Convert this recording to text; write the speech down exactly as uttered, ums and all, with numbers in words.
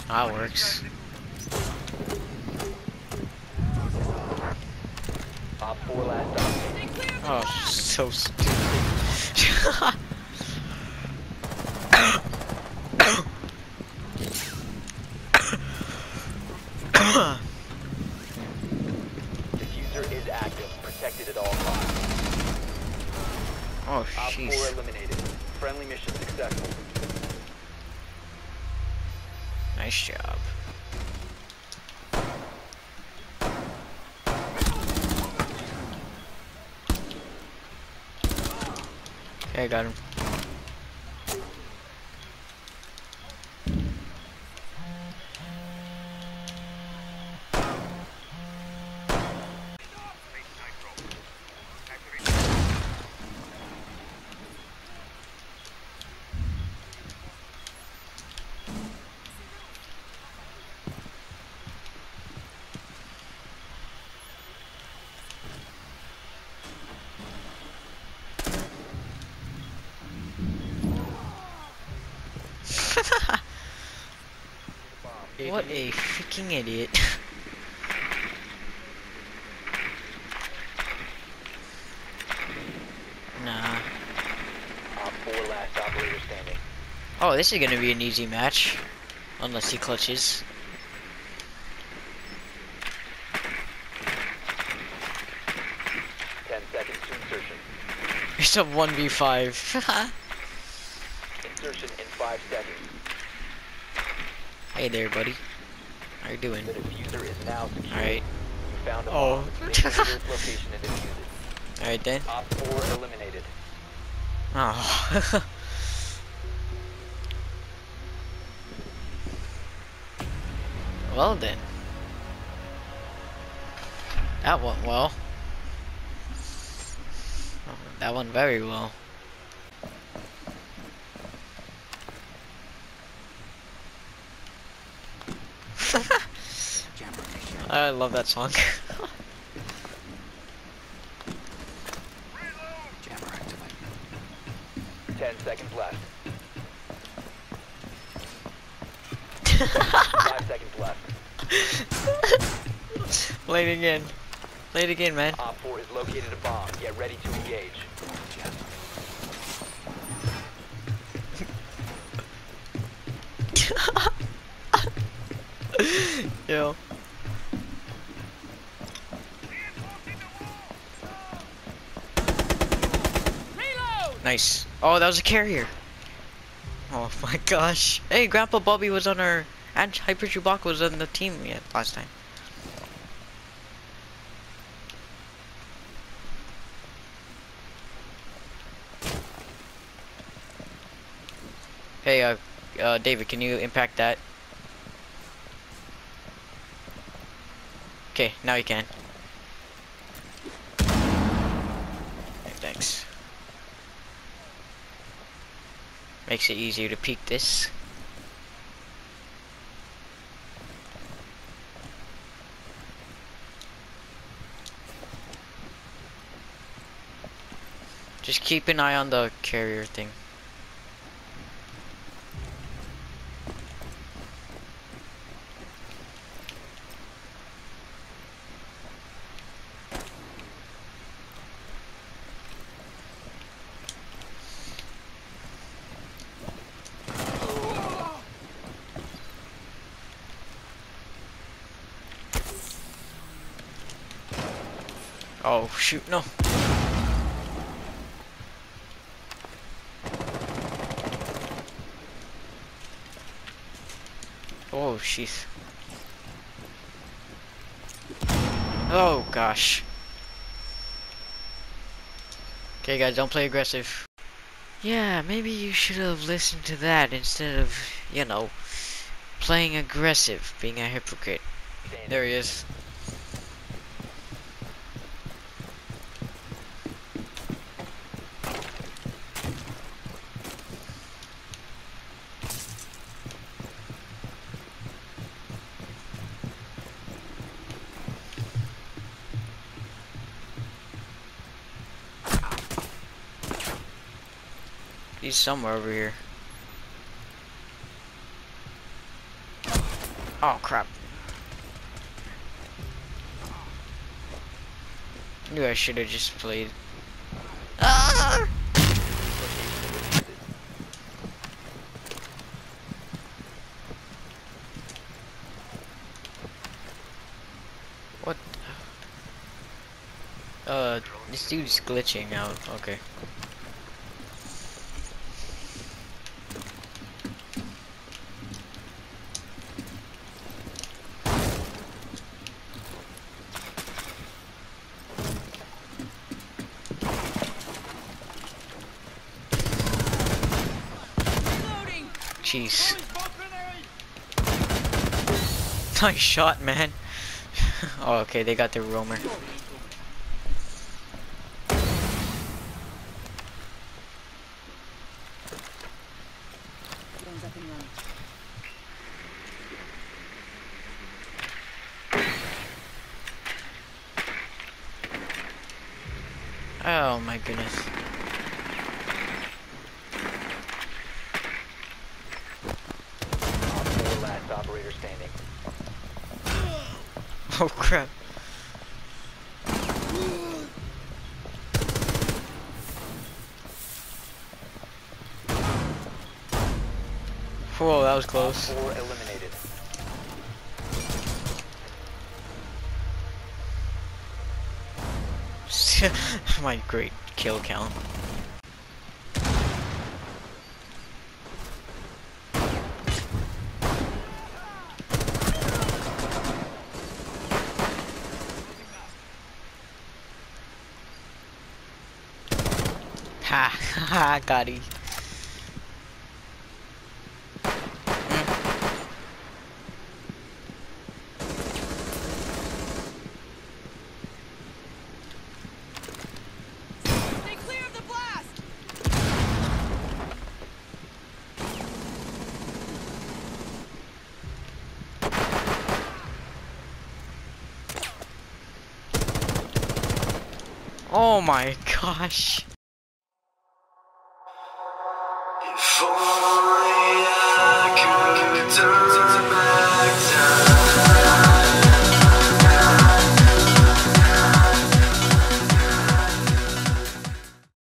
That works. Op four last operator. Oh, so stupid. Diffuser is active, protected at all costs. Oh, Op four jeez. eliminated. Friendly mission successful. Nice job. Okay, I got him. What a freaking idiot. Nah. Op four last operator standing. Oh, this is gonna be an easy match. Unless he clutches. Ten seconds to insertion. It's a one v five. Insertion in five seconds. Hey there, buddy. How you doing? The diffuser is now secure. Alright. You found a Oh. bomb. Stay near its location and defuse it. Alright then. Op four eliminated. Oh. Well then. That went well. Oh, that went very well. I love that song. Ten seconds left. Five seconds left. Play it again. Play it again, man. Op four has located a bomb. Get ready to engage. Yo. Nice. Oh, that was a carrier. Oh my gosh. Hey, Grandpa Bobby was on our, and Hyper Chewbacca was on the team yet last time. Hey, uh, uh, David, can you impact that? Okay, now you can. Okay, thanks. Makes it easier to peek this. Just keep an eye on the carrier thing. Oh shoot, no. Oh jeez. Oh gosh. Okay guys, don't play aggressive. Yeah, maybe you should have listened to that instead of, you know, playing aggressive, being a hypocrite. There he is. He's somewhere over here. Oh crap. Knew I should have just played. Ah! What? Uh, this dude's glitching out. Okay. Jeez. Nice shot, man. Oh, okay, they got their roamer. Oh my goodness. Four last operator standing. Oh crap. Whoa, that was close. Four eliminated. My great kill count. Ha ha, got it. Oh my gosh. If only I could turn